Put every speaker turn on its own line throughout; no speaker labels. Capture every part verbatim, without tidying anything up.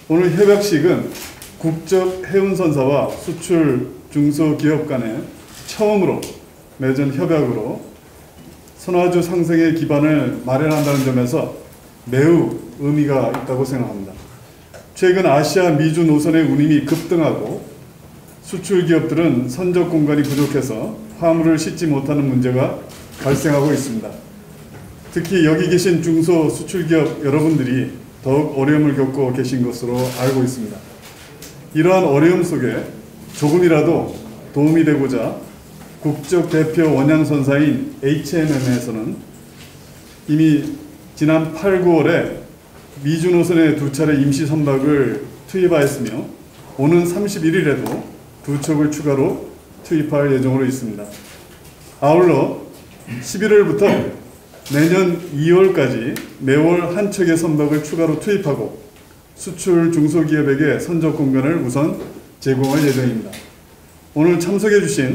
오늘 협약식은 국적 해운선사와 수출 중소기업 간에 처음으로 맺은 협약으로 선화주 상생의 기반을 마련한다는 점에서 매우 의미가 있다고 생각합니다. 최근 아시아 미주 노선의 운임이 급등하고 수출 기업들은 선적 공간이 부족해서 화물을 싣지 못하는 문제가 발생하고 있습니다. 특히 여기 계신 중소 수출 기업 여러분들이 더욱 어려움을 겪고 계신 것으로 알고 있습니다. 이러한 어려움 속에 조금이라도 도움이 되고자 국적 대표 원양선사인 에이치엠엠에서는 이미 지난 팔, 구월에 미주 노선에 두 차례 임시 선박을 투입하였으며 오는 삼십일 일에도 두 척을 추가로 투입할 예정으로 있습니다. 아울러 십일 월부터 내년 이 월까지 매월 한 척의 선박을 추가로 투입하고 수출 중소기업에게 선적 공간을 우선 제공할 예정입니다. 오늘 참석해 주신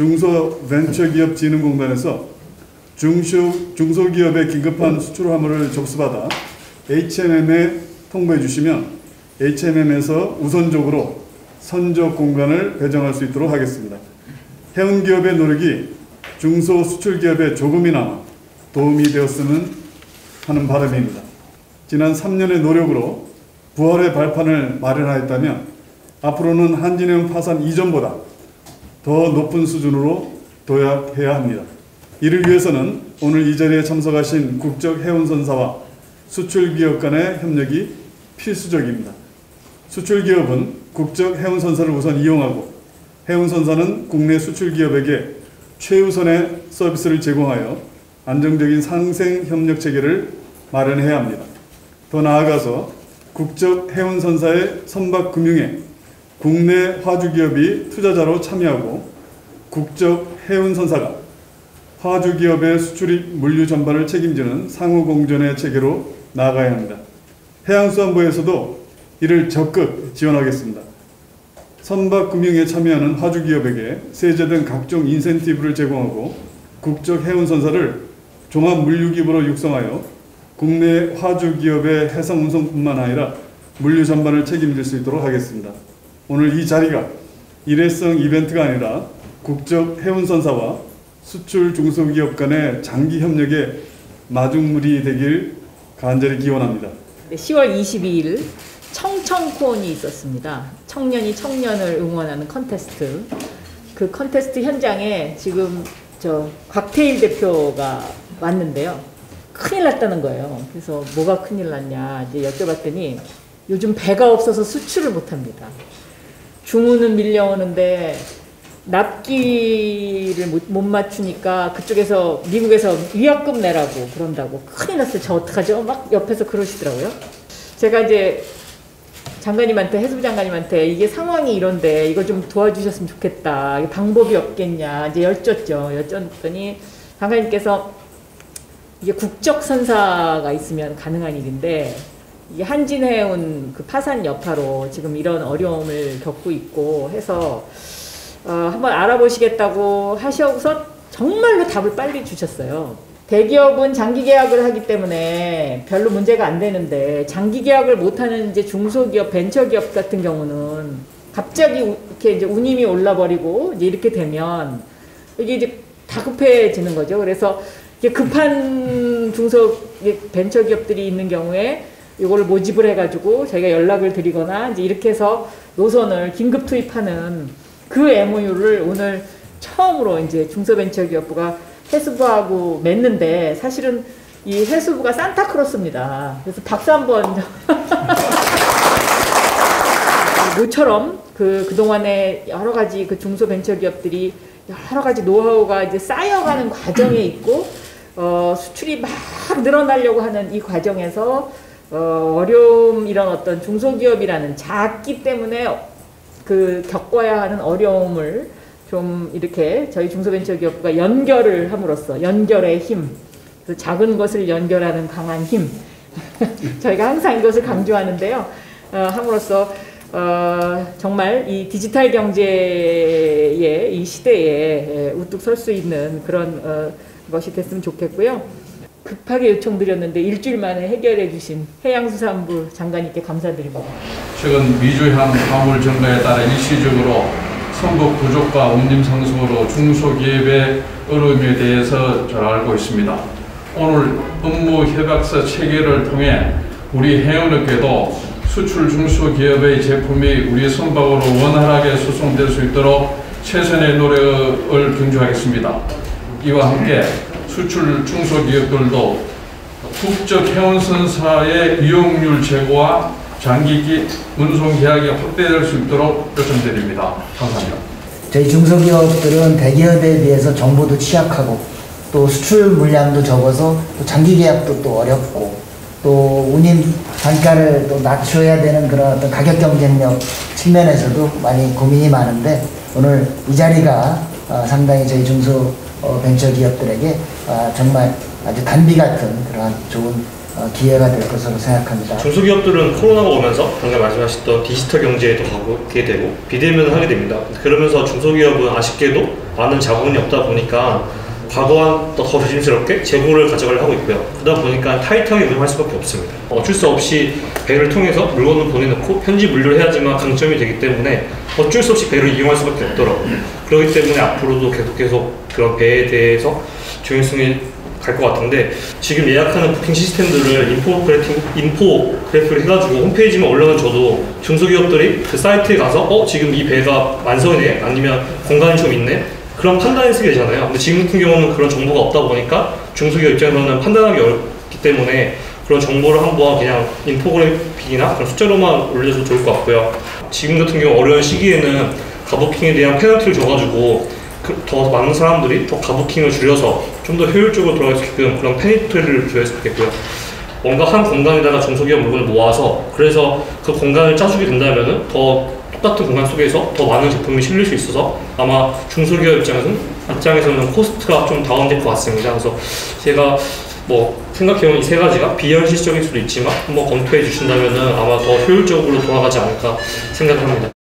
중소벤처기업진흥공단에서 중소, 중소기업의 긴급한 수출 화물을 접수받아 에이치엠엠에 통보해 주시면 에이치엠엠에서 우선적으로 선적 공간을 배정할 수 있도록 하겠습니다. 해운기업의 노력이 중소수출기업에 조금이나마 도움이 되었으면 하는 바람입니다. 지난 삼 년의 노력으로 부활의 발판을 마련하였다면 앞으로는 한진해운 파산 이전보다 더 높은 수준으로 도약해야 합니다. 이를 위해서는 오늘 이 자리에 참석하신 국적해운선사와 수출기업 간의 협력이 필수적입니다. 수출기업은 국적해운선사를 우선 이용하고 해운선사는 국내 수출기업에게 최우선의 서비스를 제공하여 안정적인 상생협력체계를 마련해야 합니다. 더 나아가서 국적해운선사의 선박금융에 국내 화주기업이 투자자로 참여하고 국적해운선사가 화주기업의 수출입 물류 전반을 책임지는 상호공존의 체계로 나아가야 합니다. 해양수산부에서도 이를 적극 지원하겠습니다. 선박금융에 참여하는 화주기업에게 세제 등 각종 인센티브를 제공하고 국적해운선사를 종합물류기업으로 육성하여 국내 화주기업의 해상운송뿐만 아니라 물류 전반을 책임질 수 있도록 하겠습니다. 오늘 이 자리가 일회성 이벤트가 아니라 국적해운선사와 수출 중소기업 간의 장기 협력의 마중물이 되길 간절히 기원합니다.
시월 이십이일 청청콘이 있었습니다. 청년이 청년을 응원하는 컨테스트. 그 컨테스트 현장에 지금 저 곽태일 대표가 왔는데요. 큰일 났다는 거예요. 그래서 뭐가 큰일 났냐 이제 여쭤봤더니 요즘 배가 없어서 수출을 못합니다. 주문은 밀려오는데 납기를 못, 못 맞추니까 그쪽에서 미국에서 위약금 내라고 그런다고. 큰일 났어요. 저 어떡하죠? 막 옆에서 그러시더라고요. 제가 이제 장관님한테, 해수부 장관님한테 이게 상황이 이런데 이거 좀 도와주셨으면 좋겠다. 방법이 없겠냐 이제 여쭙죠. 여쭙더니 장관님께서 이게 국적선사가 있으면 가능한 일인데 이게 한진해운 그 파산 여파로 지금 이런 어려움을 겪고 있고 해서 어, 한번 알아보시겠다고 하셔서 정말로 답을 빨리 주셨어요. 대기업은 장기 계약을 하기 때문에 별로 문제가 안 되는데 장기 계약을 못하는 이제 중소기업, 벤처기업 같은 경우는 갑자기 이렇게 이제 운임이 올라버리고 이제 이렇게 되면 이게 이제 다급해지는 거죠. 그래서 이게 급한 중소 벤처기업들이 있는 경우에 이걸 모집을 해가지고 저희가 연락을 드리거나 이제 이렇게 해서 노선을 긴급 투입하는 그 엠오유를 오늘 처음으로 이제 중소벤처기업부가 해수부하고 맺는데 사실은 이 해수부가 산타크로스입니다. 그래서 박수 한번. 모처럼 그, 그동안에 여러 가지 그 중소벤처기업들이 여러 가지 노하우가 이제 쌓여가는 과정에 있고, 어, 수출이 막 늘어나려고 하는 이 과정에서, 어, 어려움, 이런 어떤 중소기업이라는 작기 때문에 그 겪어야 하는 어려움을 좀 이렇게 저희 중소벤처기업부가 연결을 함으로써 연결의 힘, 그래서 작은 것을 연결하는 강한 힘 저희가 항상 이것을 강조하는데요. 어, 함으로써 어, 정말 이 디지털 경제의 이 시대에 우뚝 설 수 있는 그런 어, 것이 됐으면 좋겠고요. 급하게 요청드렸는데 일주일 만에 해결해 주신 해양수산부 장관님께 감사드립니다.
최근 미주향 화물 증가에 따라 일시적으로 선거 부족과 운임 상승으로 중소기업의 어려움에 대해서 잘 알고 있습니다. 오늘 업무 협약서 체결을 통해 우리 해운업계도 수출 중소기업의 제품이 우리 선박으로 원활하게 수송될 수 있도록 최선의 노력을 경주하겠습니다. 이와 함께 수출 중소기업들도 국적 해운선사의 이용률 제고와 장기 운송 계약이 확대될 수 있도록 요청드립니다. 감사합니다.
저희 중소기업들은 대기업에 비해서 정보도 취약하고 또 수출 물량도 적어서 또 장기 계약도 또 어렵고 또 운임 단가를 또 낮춰야 되는 그런 어떤 가격 경쟁력 측면에서도 많이 고민이 많은데 오늘 이 자리가 어, 상당히 저희 중소 어, 벤처기업들에게 어, 정말 아주 단비 같은 그러한 좋은 어, 기회가 될 것으로 생각합니다.
중소기업들은 코로나가 오면서 방금 말씀하셨던 디지털 경제에도 가게 되고 비대면을 하게 됩니다. 그러면서 중소기업은 아쉽게도 많은 자본이 없다 보니까 과거와 더 조심스럽게 재고를 가져가려 하고 있고요. 그러다 보니까 타이트하게 운영할 수밖에 없습니다. 어쩔 수 없이 배를 통해서 물건을 보내놓고 현지 물류를 해야지만 강점이 되기 때문에 어쩔 수 없이 배를 이용할 수밖에 없더라고요. 그렇기 때문에 앞으로도 계속 계속 그런 배에 대해서 중요성이 갈 것 같은데 지금 예약하는 부킹 시스템들을 인포그래프, 인포그래프를 해가지고 홈페이지만 올라가면 저도 중소기업들이 그 사이트에 가서 어? 지금 이 배가 완성이네? 아니면 공간이 좀 있네? 그런 판단을 쓰게 되잖아요. 근데 지금 같은 경우는 그런 정보가 없다 보니까 중소기업 입장에서는 판단하기 어렵기 때문에 그런 정보를 한번 그냥 인포그래픽이나 그런 숫자로만 올려도 좋을 것 같고요. 지금 같은 경우 어려운 시기에는 가부킹에 대한 페널티를 줘가지고 그 더 많은 사람들이 더 가부킹을 줄여서 좀 더 효율적으로 돌아갈 수 있게끔 그런 페널티를 줘야 좋겠고요. 뭔가 한 공간에다가 중소기업 물건을 모아서 그래서 그 공간을 짜주게 된다면은 더 똑같은 공간 속에서 더 많은 제품이 실릴 수 있어서 아마 중소기업 입장에서는, 입장에서는 코스트가 좀 다운될 것 같습니다. 그래서 제가 뭐 생각해보면 이 세 가지가 비현실적일 수도 있지만 한번 검토해 주신다면은 아마 더 효율적으로 돌아가지 않을까 생각합니다.